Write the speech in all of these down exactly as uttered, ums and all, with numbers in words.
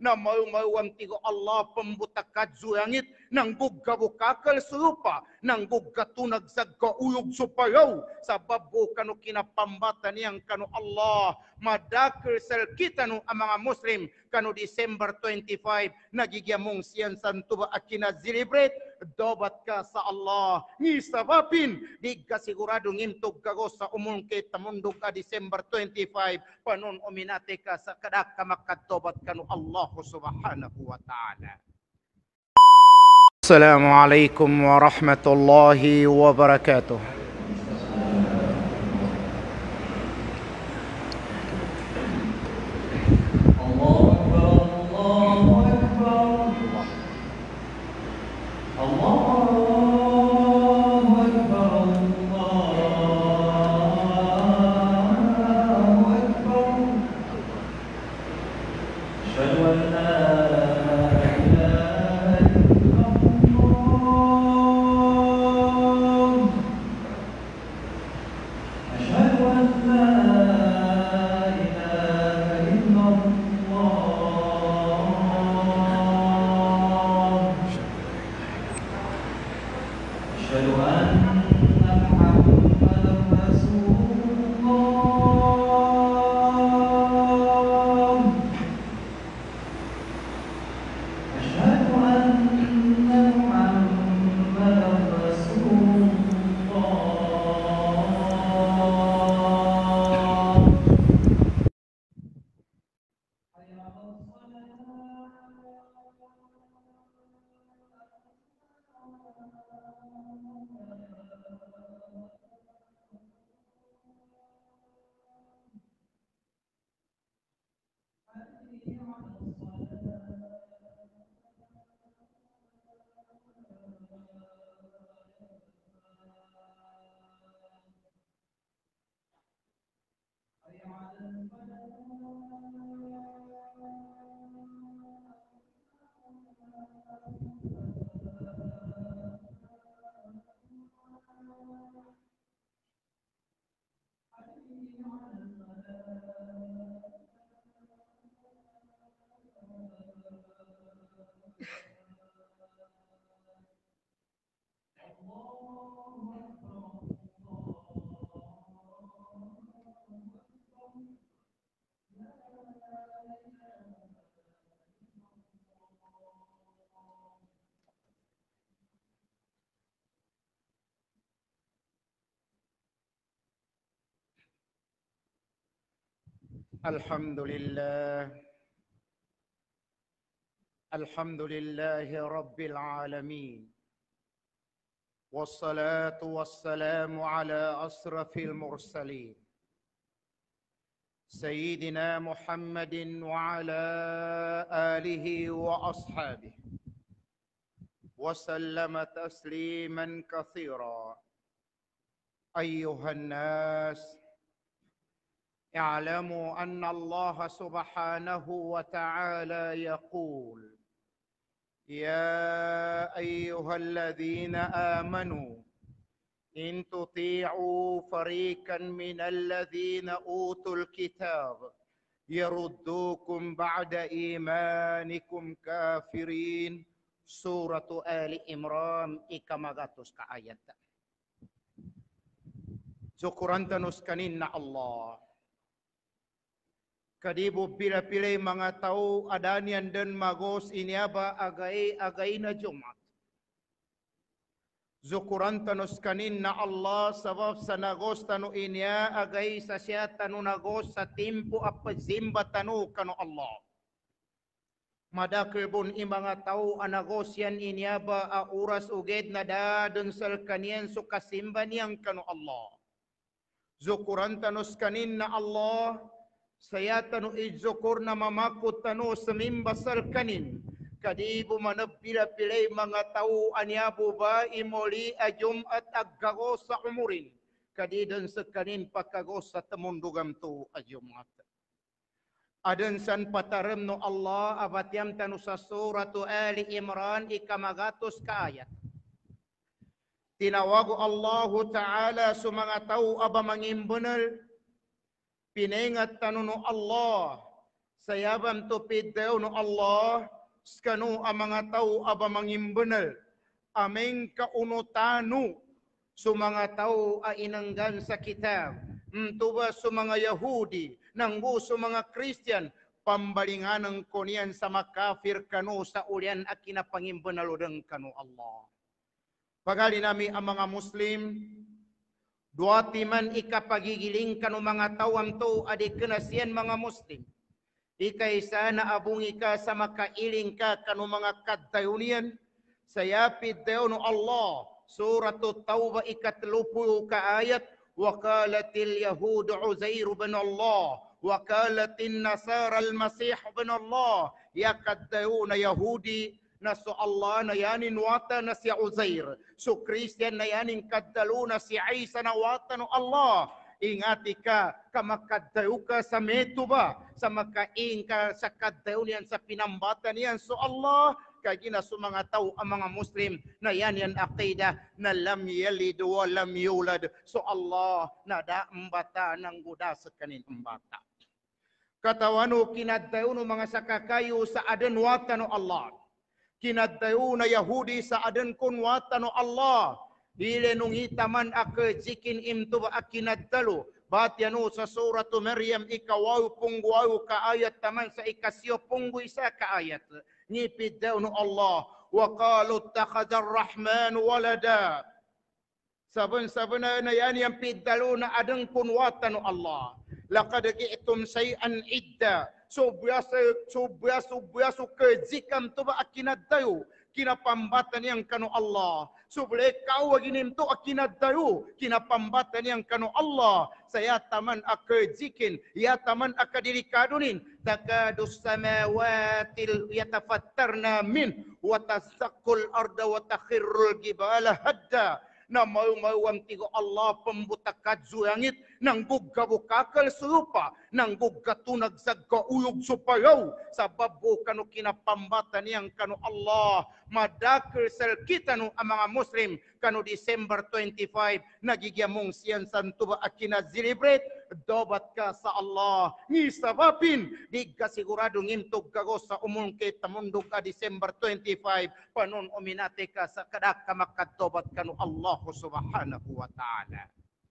na mau-mauang tigo Allah pembuta kadzu langit nang buga bukakal serupa nang buga tunag sa gauyog supayaw sabab go kanu kinapambatan yang kanu Allah madakil sel kita nu ang mga Muslim kanu December twenty-five nagigyamong siyan santuba akina celebrate dobat ka sa Allah ni sababin di kasigurado ngimtog kago sa umong kita mundog ka December twenty-five panon uminate ka sa kadak ka makatobat kanu Allah subhanahu wa ta'ala. Assalamualaikum warahmatullahi wabarakatuh. Alhamdulillah Alhamdulillahi Rabbil Alamin Wassalatu wassalamu ala asrafil mursalin Sayyidina Muhammadin wa ala alihi wa ashabihi Wa sallama tasliman kathira Ayyuhan nas اعلموا أن الله سبحانه وتعالى يقول يا أيها الذين آمنوا إن تطيعوا فريقا من الذين أوتوا الكتاب يردوكم بعد إيمانكم كافرين سورة آل عمران ikamagatus ka ayat. Syukuran tanus kaninna Allah. Kadibo pila-pilay mga tao adanian dan magos iniaba agay-agay na Jumat. Zukuran tanus kanin na Allah sabab sa nagos tanu inya agay sa siya tanu nagos sa timpo apazimba tanu kanu Allah. Madakil bun imanga tao anagos yan inyaba a uras uged na dadun sal kanyan so kasimba niyang kanu Allah. Zukuran tanus kanin na Allah saya tanu izukur na mamakot tanu semimbasal kanin kadibo manapila pilay mga tao anyabo ba imoli ajum at aggago sa umurin kadidon sa kanin pagkago sa tamundugam to ajumat adon san patarem no Allah abatyam tanu sa suratu Ali Imran ikamagatos ka ayat tinawago Allahu Ta'ala sa mga tao aba mangimbunal Pinengat tanuno Allah sayabam tu pideu no Allah skanu amanga tau aba mangimbenal ameng ka unutanu sumanga tau a inanggan sa kitab mtuba sumanga Yahudi nanggu sumanga Kristian pambalingan ng kunian sama kafir kanu sa ulian akina pangimbenaludeng kanu Allah. Pagali nami ang mga Muslim dua timan ikapagigiling kanu mga tawam to adi kenasian mga Muslim. Ika isa na abung ika sa makailing ka kanu mga kadayunian sayapid daw no Allah suratul Taubah ikatlupu ka ayat wakalatil Yahud Uzair bin Allah wakalatin Nasara al-Masih bin Allah yakadayuna Yahudi na so Allah na yanin wata na si Uzair so Christian na yanin kadalo na si Isa na wata no Allah. Ingati ka, kamakadayo ka sa meto ba? Sa makaing ka sa kadayo niyan, sa pinambatan niyan. So Allah, kagina sa mga tao, ang mga Muslim, na yan yan akida, na lam yalid wa lam yulad. So Allah, na daang bata ng guda sa kaninang bata. Katawano, kinadayo no mga sakakayo sa adan wata no Allah. Kinadayo na Yahudi sa adan kun wata no Allah. Dile nung itaman ak jikin imto ba akinadalo batyano sa suratu Maryam ikawaw pungwaw ka ayat taman sa ikasyo punggu isa ka ayat ngipid daw no Allah wa qalu ittakhadha ar-rahman walada saben-saben na yan yang pidalo na adang kunwatan no Allah laqad ji'tum shay'an idda so biasa so biasa biasa kejikam to ba akinadayo kinapambatan yang kanu Allah. So boleh kau aginim tu akinadayo kinapambatan yang kanu Allah. Saya taman akajikin, ya taman akadirikadunin. Takadus samawatil yatafattarna min wa tasaqqul arda wa takhirrul jibala hadda. Na mau-mauang tigo Allah pembuta kadzu langit nang buka-bukakal serupa nang buka tunag sa gauyog supayaw sabab kanu kinapambatan yang kanu Allah madakil sel kita nu ang mga Muslim kanu December twenty-five nagigyamong siyan santuba akina celebrate dobat ka sa Allah ni sababin di kasigurado ngimtog kago sa umong kita mundog ka December twenty-five panon uminate ka sa kadak ka makatobat kanu Allah subhanahu wa ta'ala.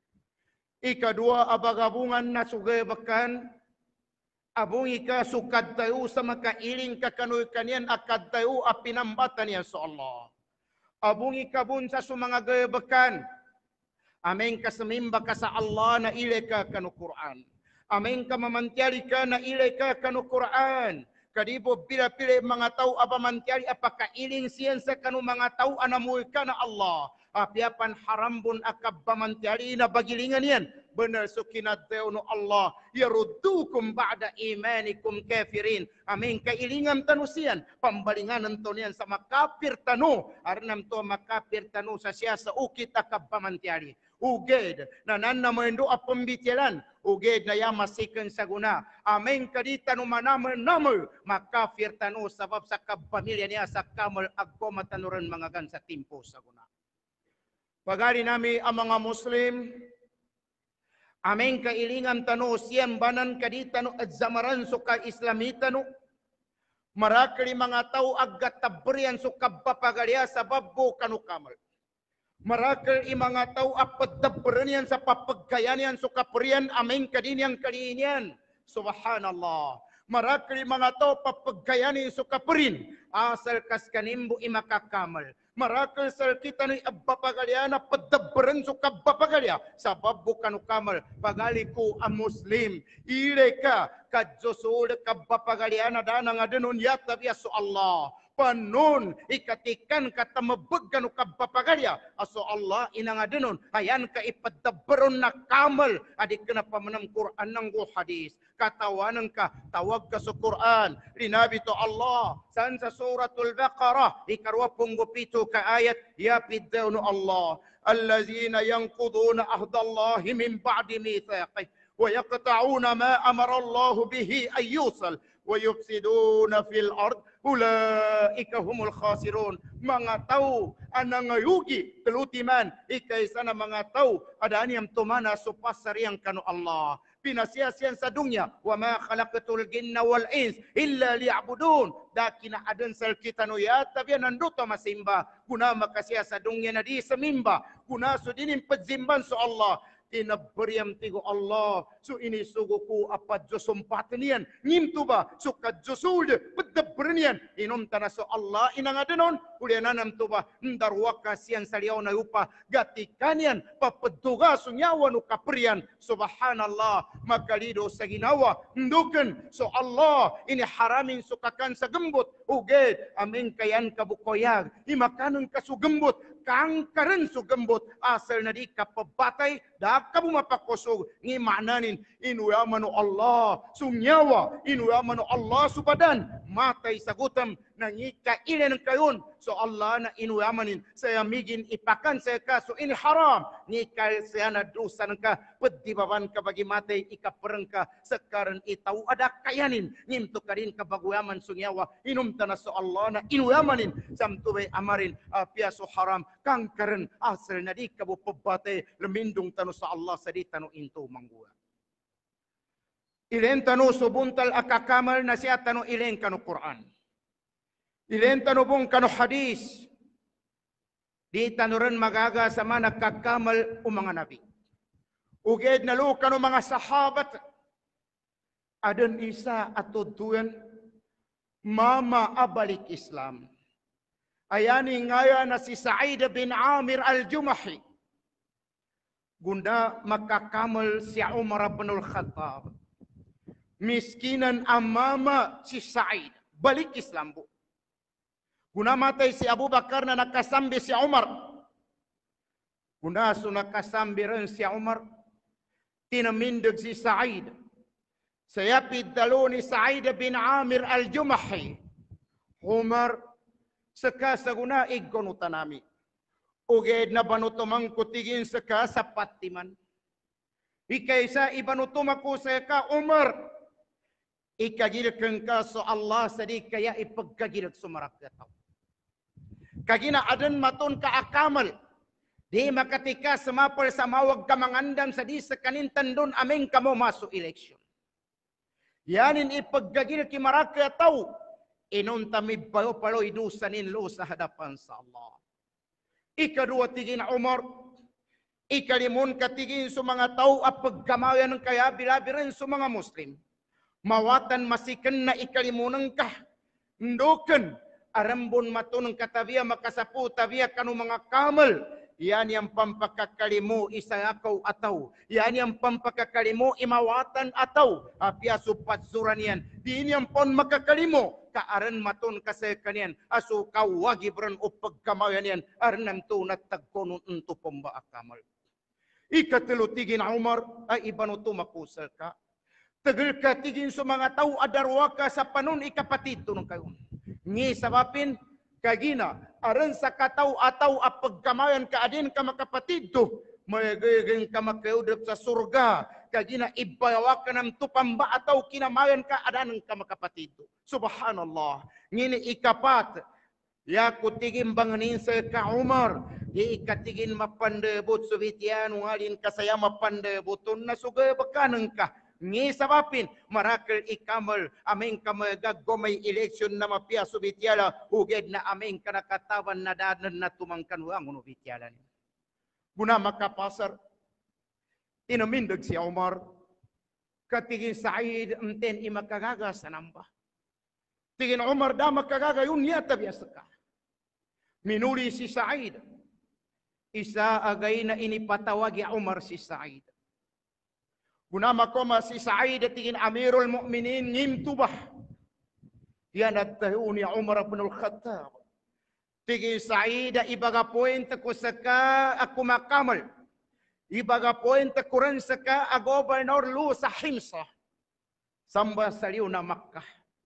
Ikadua abagabungan na sugabakan abung ika sukad tayo sa makailing kakanoy kanyan akad tayo a pinambatan niya sa Allah. Abung ikabun sa sumanga gayabakan ameng kasamimba ka sa Allah na ile ka kanu Quran. Ameng ka mamantyari ka na ile ka kanu Quran. Kadibo bila pili mga tao abamantyari apakailing siyan sa kanu mga tao anamuy ka na Allah. Apiapan harambun akab bamantyari na bagilingan yan. Benar sukinadeo no Allah. Yarudukum ba'da imanikum kafirin. Amin kailingan tanusian. Pambalingan nito niyan sa makapir tanu. Arnam to makapir tanu sa siya sa ukit akab bamantyari. Uged na nannamoy doa pembitilan. Uged na yamasikan sa guna. Amin kadita no manamay-namay. Makafir tanu sabab sa kabpamilya niya sa kamal agkoma tanuran mga gan sa timpo sa guna. Pagari nami ang mga Muslim, aming kailingan tano siyang banan kadita no at zamaran so ka Islamita no, marakli mga tao agatabrian so kabapagalya sa babbo kanukamal. Marakli mga tao apadabrian yan sa papagayan yan so kapriyan aming kadinyang kalinyan. Subhanallah. Marakli mga tao papagayani so kaprin asal kas kanimbo imakakamal. Marakal sal kita ni abapagalyana padabaran so kabapagalya sabab bukan kamal pagali ko ang Muslim ile ka kadjosol kabapagalyana dana nga denon yata biya so Allah panon ikatikan kata mabaggan kabapagalya aso Allah ina nga denon ayan ka ipadabaron na kamal adik kenapa menam Quran nang go hadis katawanan ka tawag ka sa Quran linabi to Allah san sa suratul Baqarah ikarwa punggo pito ka ayat ya piddaw no Allah allazina yanquduna ahdallahi min ba'di mithaqih wa yaqta'una ma amara Allah bihi ay yusal wa yufsiduna fil ard ulaika humul khasirun mga tao anang yugi telutiman ikay sana mga tao adaan yang tumana supasariyang kanu Allah pinasiasian sa dunya. Wa ma khalaqatul jinna wal ins illa liya'budun. Dakina adan sal kita no ya tabiya nanduto masimba. Guna makasiya sa dunya na di semimba. Guna so dinin padzimban so Allah. Tinabariam tigo Allah. So ini suguku apa josumpatan niyan. Ngimtu ba? So kadjosul pedabranian. Inom tanah so Allah inang adenon. Uliananam tu ba? Ndarwaka siyan saliyaw na upa. Gatikanian. Papeduga so nyawa no kaprian. Subhanallah. Makalido sa ginawa. Ndukan. So Allah. Ini haramin sukakan sa gembut. Uged. Aming kayan kabukoyag. Imakanon ka so gembut. Kangkaran so gembut. Asal na di kapabatay. Daka bumapakusog. Ngi mananin. Inuyaman o Allah. Sumyawa. Inuyaman o Allah subadan. Matay sagutam. Nangi kailan kayon. So Allah na inuyamanin. Saya migin ipakan saya ka. So ini haram. Ni kaya saya na dosan ka. Pedibaban ka bagi matay. Ikaperang ka. Sekarang itaw ada kayanin. Ngimto ka rin kabaguyaman sumyawa. Inum tanah so Allah na inuyamanin. Samtubay amarin. Apia so haram. Kangkaran asal na di kabu pebate lemindung tanu sa Allah sadi tanu into manggua. Ilen tanu subuntal akakamal na siya tanu ilen kanu Quran. Ilen tanu bung kanu hadis. Di tanuran magaga sa mga nakakamal o mga nabi. Uged na lu kanu mga sahabat. Adan isa at tutuan mama abalik Islam. Ayani ngaya na si Sa'id bin Amir al-Jumahi. Gunda makakamal si Umar bin al-Khattab. Miskinan amama si Sa'id. Balik Islam bu. Guna matay si Abu Bakar na nakasambi si Umar. Guna so nakasambi rin si Umar. Tinamindag si Sa'id. Sayapid dalo ni Sa'id bin Amir al-Jumahi. Umar, saka sa guna iggonutan nami. Uged na banutumang kutigin saka sa patiman. Ikaysa ibanutumako sa ka Umar. Ikagilkan ka so Allah sadi kaya ipagkagilak sumarak kataw. Kagina adan maton ka akamal. Di makatika semapal sa mawag kamangandam sadi sa kanintan doon aming kamo maso election. Yanin ipagkagilak kimarak kataw. Inon tami bayo paloy dusanin lo sa hadapan sa Allah. Ikadua tigin Umar. Ikalimun katigin sa mga tao at pagkamayan ng kaya bilabirin sa mga Muslim. Mawatan masikan na ikalimunan ka. Ndokan. Arambon matunang katabiya makasapu tabiya kanu mga kamal. Yan yang pampakakalimu isayakaw ataw. Yan yang pampakakalimu imawatan ataw. Apia supat suran yan. Di yang pon makakalimu. Kaaran maton kasi kanyan. Aso kawagibran o pagkamayan yan. Arnam to natagkonon unto pamba akamal. Ikatilutigin Umar ay ibano tumakusal ka. Tagal ka tigin sa mga tao adarwa ka sa panon ikapatito ng kayo. Ngi sabapin kagina aran sa kataw ataw a pagkamayan ka adin ka makapatito. Magiging ka makaudap sa surga. Kagina ibayawa ka ng tupamba ataw kinamayan ka adan ka makapatito. Subhanallah. Ngini ikapat. Ya kutigin banganin sa ka Umar. Di ikatigin mapandebot subitian ngalin kasaya mapandeboton na sugay bakanan ka. Ngi sabapin marakal ikamal aming kamagagomay eleksyon na mapia subitiala uged na aming kanakatawan na dadan na tumangkan wangon ubitiala ni. Guna makapasar tinamindag si Umar katigin Sa'id amten imakagaga sa namba. Tigin Umar da makagaga yun niya tabiasa ka. Minuli si Sa'id. Isa agay na inipatawagi Umar si Sa'id. Gunama ko ma si Sa'id tingin Amirul Mu'minin ngimtubah. Yan at tayo ni Umar bin al-Khattab. Tingin Sa'id ibaga point ko saka ako makamal. Ibaga point ko rin saka a gobernador lu sa Himsa. Samba sa liw na Makkah.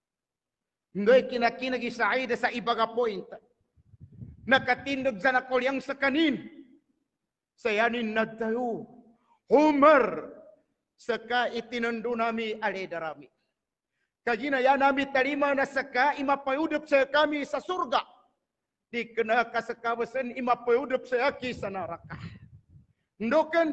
Ndoy kinakinagi Sa'id sa ibaga point. Nakatindog sa nakulyang sa kanin. Sayanin na tayo. Umar. Saka itinundo nami aledarami. Kagina ya nami tarima na saka imapayudap sa kami sa surga. Di kena kasakawasan imapayudap sa aki sa naraka. Ndokan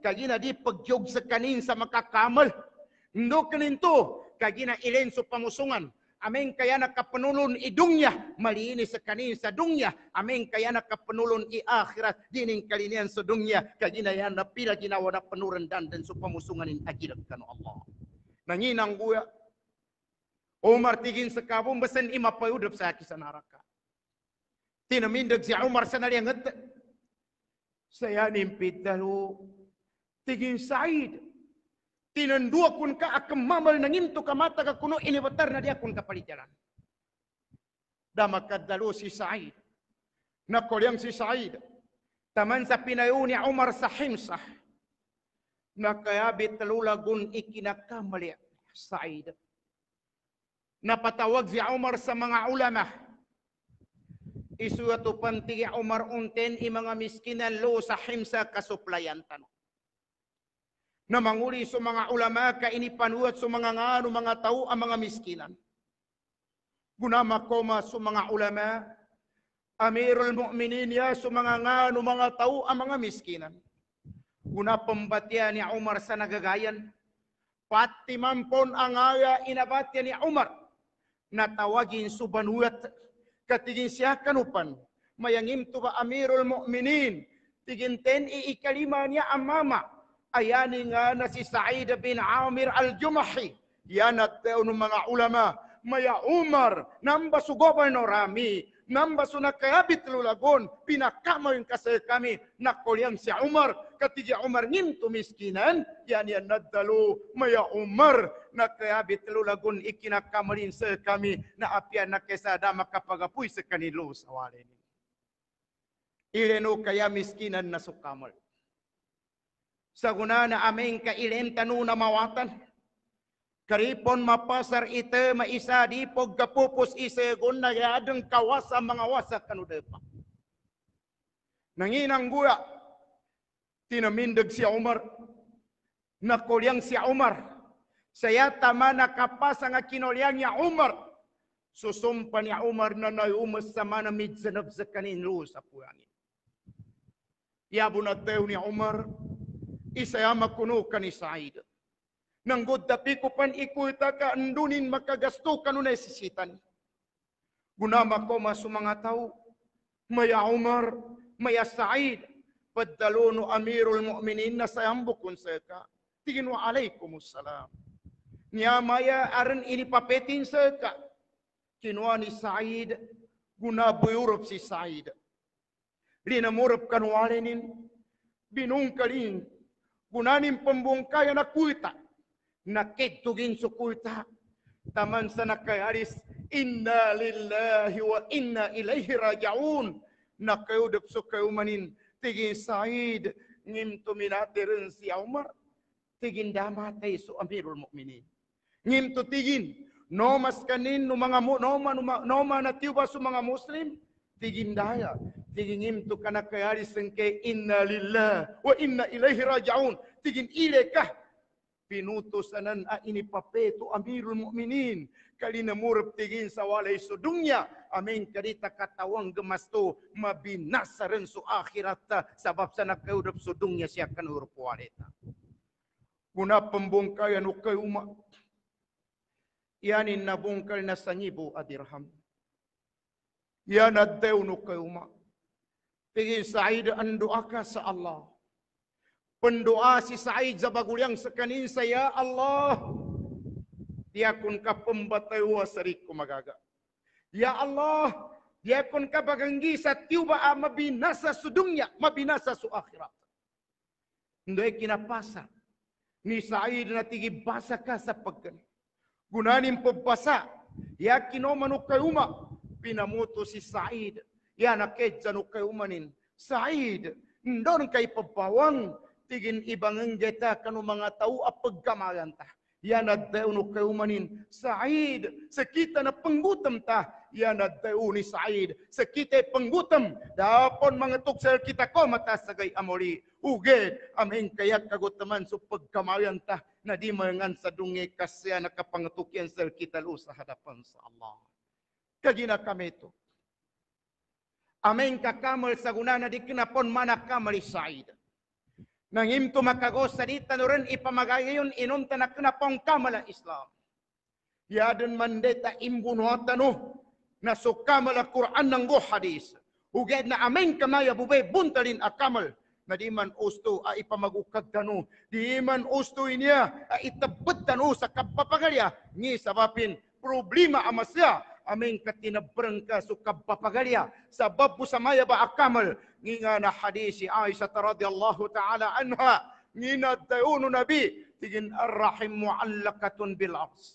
kagina di pagyog sa kanin sa makakamal. Ndo kaninto, kagina ilen sa pamusungan. Amen kaya nakapanulon idungya, malinis sa kanin sa dungya. Amen kaya nakapanulon i akhirat, dining kalinian sa dungya. Kagina yan na pila ginawa na panurandan dan sa pamusunganin agilag kano Allah. Nanginang guya, Umar tigin sa kabong basan imapayudap sa aki sa naraka. Tinamindag si Umar sa naliangat. Saya nimpid dalo, tigin Said. Tinandua kun ka akam mamal nangim to kamata ka kuno inibatar na dia kun kapalitaran. Damakad dalo si Said. Nakolyang si Said. Taman sa pinayo ni Umar sa Himsah. Nakayabit talulagun ikinakamali Said. Napatawag si Umar sa mga ulama. Isuatu pantigi Umar unten i mga miskinan lo sa Himsa kasuplayan tanong. Na manguli sa mga ulama ka inipanuat sa mga ngano mga tao ang mga miskinan. Gunama koma sa mga ulama, Amirul Mu'minin ya sa mga ngano mga tao ang mga miskinan. Guna pembatya ni Umar sa nagagayan, pati mampon ang aya inabatya ni Umar, natawagin subanuat, katigin siya kanupan, mayangim to ba Amirul Mu'minin, tiginten iikalima niya ang mama, ayani nga na si Sa'id bin Amir al-Jumahi. Yan at ng mga ulama. Maya Umar, namba su gobernorami, namba su nakayabit lulagon, pinakama yung kasal kami, nakolyang si Umar, katigi Umar ngimto miskinan, yan yan nadalo, maya Umar, nakayabit lulagon, ikinakamalin sa kami, na apyan na kesada makapagapuy sa kanilo sa walin. Ileno kaya miskinan na sukamal. Sa guna na aming kailen tanu na mawatan. Karipon mapasar ite maisa di pog kapupos isegon na yadeng kawasa mga wasa kanudepa. Nanginang guya, tinamindag si Umar, nakulyang si Umar, saya tama nakapasa nga kinulyang niya Umar, susumpa niya Umar na nayumas sa mana midsanab sa kaninlo sa puyangin. Yabo na tayo ni Umar, isayama kuno ka ni Said. Nanggod tapi ko pan ikuita ka andunin makagasto ka nun nesisitan. Gunama ko masu mga tao, maya Umar, maya Said, padalo no Amirul Mu'minin na sayang bukon sa ka. Tigin wa alaikumussalam. Niya maya aran inipapetin sa ka. Kinwa ni Said, gunabuyurop si Said. Rinamurop kanwalinin, binungkalin, gunanin pembungkayan na kuita, nakitugin sa kuita, taman sa nakayaris, inna lillahi wa inna ilayhi rajaun, nakayudap sa kayumanin, tigin Said, ngim tuminatirin si Umar, tigin damatay sa Amirul Mu'minin. Ngim to tigin, nomas kanin, no mga noma, noma na tiba sa mga Muslim, tigin daya, tigin ngim to kanakayaris ng kay inna lillahi wa inna ilayhi rajaun, tigin ile ka, pinutusanan a inipapeto Amirul Mu'minin, kalinamurap tigin sa walay sudungya, amin kadita katawang gemasto, mabinasa rin sa akhirat, sabab sa nakaudap sudungya siya kanurap walita. Guna pembungkayan o kayuma, yanin nabungkal na sanyibo adirham. Yan addew no kayuma. Tigin Said ang doa ka sa Allah. Pendoa si Said sa bagulyang sa kanin sa ya Allah. Dia kun ka pembatayo sa rik kumagaga. Ya Allah, dia kun ka baganggi sa tiuba a mabinasa sa dunya, mabinasa sa akhirat. Ndoy kinapasa ni Said na tigibasa ka sa pagkan. Gunanin pabasa, ya kinomano kayuma, pinamuto si Said. Ya nakedza no kayumanin. Said, ndon kay pabawang, tigin ibang enggeta kanu mga tao a pagkamayan ta. Yan addaw no kayumanin. Said, sa kita na panggutam ta. Yan addaw ni Said, sa kita panggutam. Dapon mga tuksel kita ko matasagay amori. Uged, aming kayak kagutaman sa pagkamayan ta. Na di mangan sa dungi kasya nakapangatukyan sa kita lo sa hadapan sa Allah. Kagina kami ito. Aming kakamal sa guna na di kinapon manak kamali Said. Nangim tu makagos sa dita no rin ipamagayon inunta na kanapong kamala Islam. Yadan mandeta imbunuatan no na so kamala Quran ng go hadis. Ugad na amin kamaya bubay buntalin akamal. Na di man usto a ipamagukag tano. Di man usto niya a itabot tano sa kapapagalya. Ni sabapin problema amasya. Amin katinabrang ka so kapapagalya. Sabab po sa maya ba akamal. Ngi nga na hadis si Aisha radhiyallahu ta'ala anha. Ngi na dayuno nabi. Tigin arrahim mu'allakatun bil ars.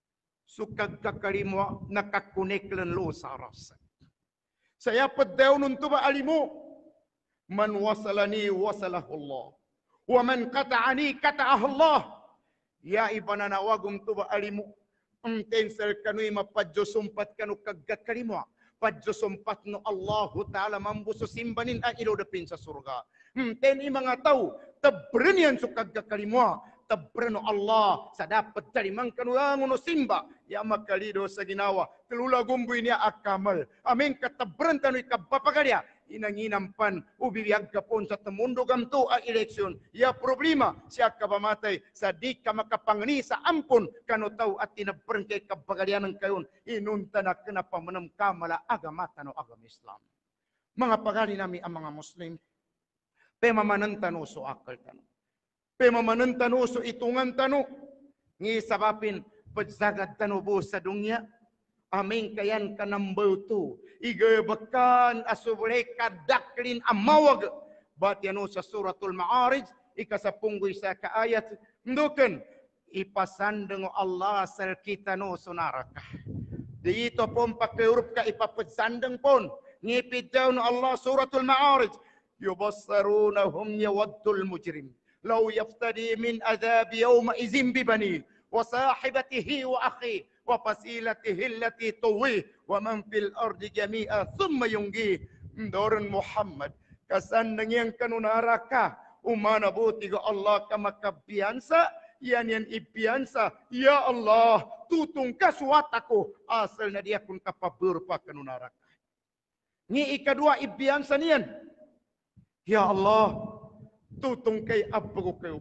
Sukag kakarimo nakakuniklan lo sa aras. Saya padaw nun tuba alimu. Man wasalani wasalahu Allah. Wa man kata'ani kata'ah Allah. Ya ibananawagum tuba alimu. Ang tensel kanu'y mapadyosumpat kanu kagkakarimo. Padyosumpat no Allahu Ta'ala mambuso simbanin ang ilodapin sa surga. Hmm, ten mga tao, tabren yan so kagkakarimo. Tabren no Allah sa dapat tarimang kanulango no simba. Ya makalido sa ginawa. Tulula gumboy niya akamal. Amin katabren tano'y kapapagalya. Inanginampan, ubibiyag ka po sa tamundo gamto ang eleksyon. Ya problema, siya kabamatay sa di ka makapangni sa ampon kanutaw at tinabran kay kabagalian ng kayon. Inunta na ka na pamanam kamala agamata no agam Islam. Mga pagali nami ang mga Muslim, pemamanan tano so akal tano. Pemamanan tano so itungan tano. Ngi sabapin, pagsagad tano po sa dunya. Amin kayan ka number two. Igabakan asubulay kadaklin amawag. Bat yan sa suratul Ma'arij. Ikasapunggoy sa kaayat. Ndukan. Ipasandang Allah sal kita no sunaraka. Dito pong pakiurup ka ipapadsandang pon. Ngipid daw no Allah suratul Ma'arij. Yubassarunahum yawaddul mujrim. Law yaftadi min adhab yawma izin bibani. Wasahibatihi wa akhi. وفصيلته التي طويه ومن في الأرض جميعا ثم ينجيه Doron Muhammad kasandang yang kanunaraka umana buti ga Allah kamakabiyansa yan yan ibiyansa ya Allah tutong kaswatako asal na dia kun kapabur pa kanunaraka ni ikadua ibiyansa niyan ya Allah tutong kay abgo kayo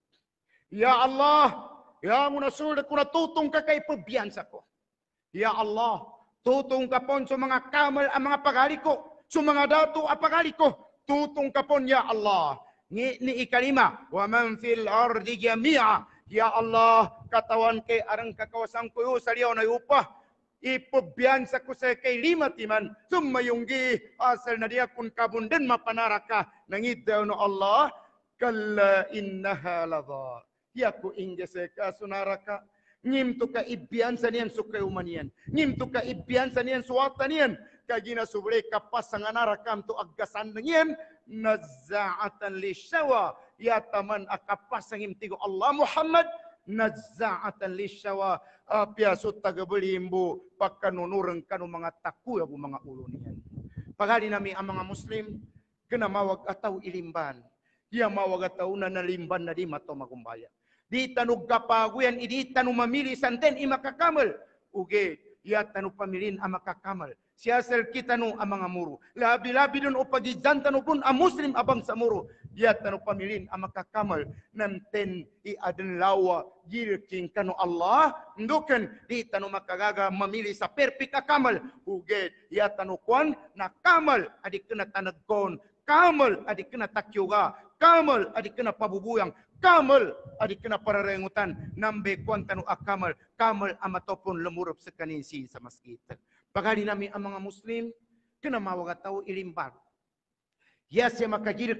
ya Allah ya munasul ko na tutong ka kay pabiyansa ko. Ya Allah, tutong ka pon sa mga kamal ang mga pagali ko, sa mga dato ang pagali ko. Tutong ka pon ya Allah. Ni, ni ikalima, wa man fil ardi jami'a. Ya Allah, katawan kay arang kakawasan ko sa liyaw na upah. Ipabiyansa ko sa kay lima timan. Sumayunggi asal na diya kung kabundan mapanaraka. Nangidaw no Allah, kalla innaha ladha. Yaku ingge seka sunaraka ngim tu ka ibiansa niyan sukayuman niyan ngim tu ka ibiansa niyan suwata niyan kagina subre kapasangan arakam tu aggasan niyan nazza'atan lishawa ya taman akapasangim tigo Allah Muhammad nazza'atan lishawa apya sutta gabelimbu pakanunureng kanu mga taku ya bu mga ulo niyan pagali nami ang mga Muslim kena mawag ataw ilimban ya mawag ataw na nalimban na di mato magumbaya di tanong kapaguyan, idi tanong mamili santen imakakamal. Uge, ya tanong pamilin ang makakamal. Siyasal kita no ang mga muro. Labi-labi dun o pagizan tanong pun ang Muslim abang sa muro. Ya tanong pamilin ang makakamal. Nanten iadan lawa, gilking kano Allah. Ndukan, di tanong makagaga mamili sa perfect akamal. Uge, ya tanong kwan na kamal adik kena tanagkon. Kamal adik kena takyuga. Kamal adik kena pabubuyang. Kamal adik kena pararengutan nambe kuantanu akamal kamal amatopon lemurup sekaninsi sa masjid. Pagali nami ang mga Muslim kena mawaga tao ilimbar. Ya siya makajirik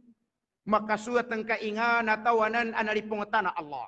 makasuat ng kainga na tawanan analipungatan na Allah.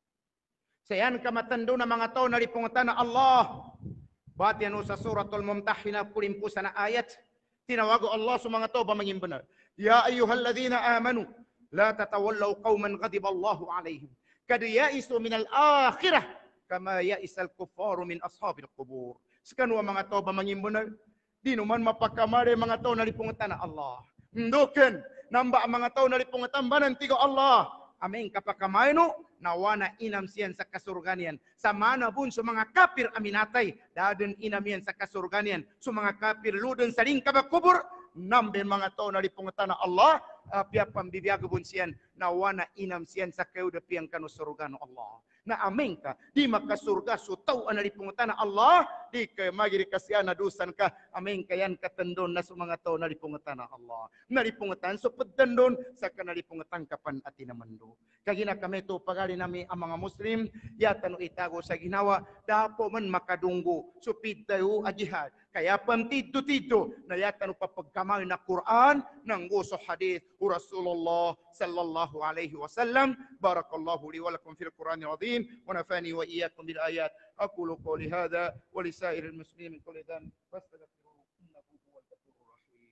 Sayan kamatando na mga tao nalipungatan na Allah. Bati ano sa suratul Mumtahina pulimpusan na ayat tinawago Allah sa mga tao ba maging benar. Ya ayyuhalladhina amanu لا تتولوا قوما غضب الله عليهم قد يئسوا من الآخرة كما يئس الكفار من أصحاب القبور. Sekanwa mga tao ba mangimbunag? Di naman mapakamari mga tao nalipungatan na Allah. Ndukin, namba mga tao nalipungatan ba ng tigo Allah? Amin kapakamay no, nawana inam siyan sa kasurganian. Sa mana bun sa mga kapir aminatay, dadun inam yan sa kasurganian. Sa mga kapir ludun sa ring kabakubur, nambil mga tao na lipungatan Allah, apia pambibiyaga bunsian, na wana inam siyan sa kaudapiang kanusurugan Allah. Na amin ka, di makasurga so tao ang nalipungatan na Allah, di ka magiri kasya na dusan ka, amin ka yan katandon na sa mga tao nalipungatan na Allah. Nalipungatan so pagtandon sa kanalipungatan kapan at tinamando. Kagina kami to pagali nami ang mga Muslim, yatan itago sa ginawa, dapo man makadunggo, supid tayo a jihad. Kaya pantito-tito, na yatan papagkamay na Quran, ng uso hadith, o Rasulullah sallallahu alaihi wasallam. Barakallahu li walakum fil Quran al-azim, wa nafani wa iyyakum bil ayat. Aqulu qawli hadha, wa li sa'iril muslimin kulli dhan, fastaghfiruhu innahu huwal ghafurur rahim.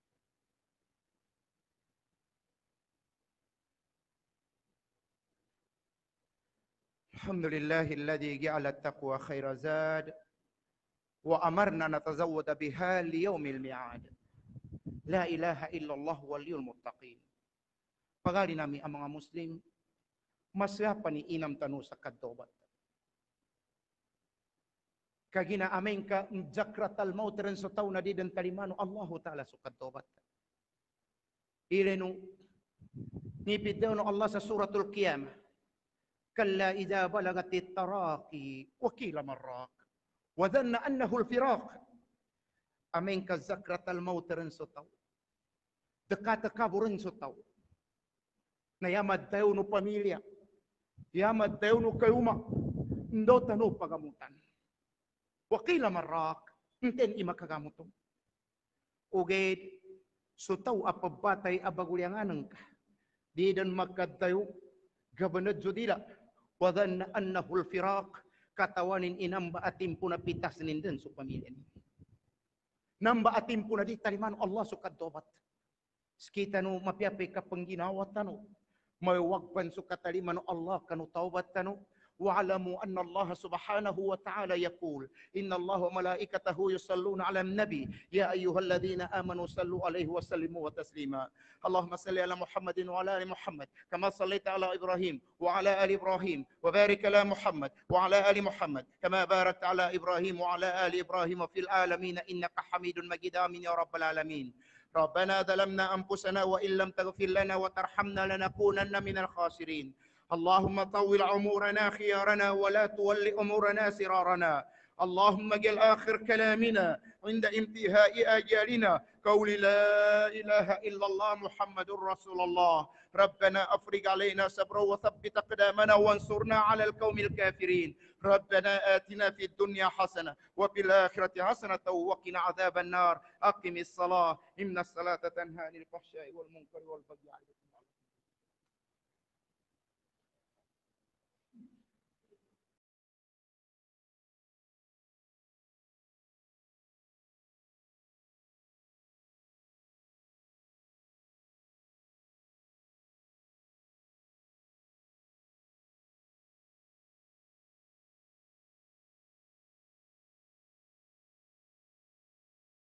Alhamdulillahi alladhi ja'ala at-taqwa khaira zad wa amarna natazawwada biha li yawmil mi'ad. La ilaha illallah waliyul muttaqin. Pagali nami ang mga Muslim, masya pa ni inam tanu sa kadobat. Kagina amin ka jakratal maut ren so taw na di den talimano Allahu ta'ala sa kadobat. Ilenu nipid daw no Allah sa suratul Qiyamah. Kalla idza balagatit taraqi wa qila marraq wa dhanna annahu al-firaq. Amin ka zakratal maut ren so taw. Dekat kaburin so taw. Na yamad tayo no pamilya. Yamad tayo no kayuma. Ndo tano pagamutan. Wa qila marraq. Nten ima kagamutong. Uged so taw apabatay abagulyanganan ka. Di dan magkad tayo gabanad judila. Wa dhanna annahu al-firaq. Katawanin inamba atim puna pitas ninden so pamilya ni. Namba atim puna di taliman Allah so kadobat. Skita no mapiapay ka pangginawa tano. May wagpan so kataliman Allah kanu taubat tano. واعلموا أن الله سبحانه وتعالى يقول إن الله وملائكته يصلون على النبي يا أيها الذين آمنوا صلوا عليه وسلموا وتسليما اللهم صل على محمد وعلى آل محمد كما صليت على إبراهيم وعلى آل إبراهيم وبارك على محمد وعلى آل محمد كما باركت على إبراهيم وعلى آل إبراهيم في العالمين إنك حميد مجيد آمين يا رب العالمين ربنا ظلمنا أنفسنا وإن لم تغفر لنا وترحمنا لنكونن من الخاسرين اللهم طول عمرنا خيارنا ولا تول أمورنا سرارنا اللهم اجعل آخر كلامنا عند انتهاء آجالنا قول لا إله إلا الله محمد رسول الله ربنا أفرج علينا صبرا وثبت أقدامنا وانصرنا على القوم الكافرين ربنا آتنا في الدنيا حسنة وفي الآخرة حسنة وقنا عذاب النار أقم الصلاة إن الصلاة تنهى عن الفحشاء والمنكر والبغي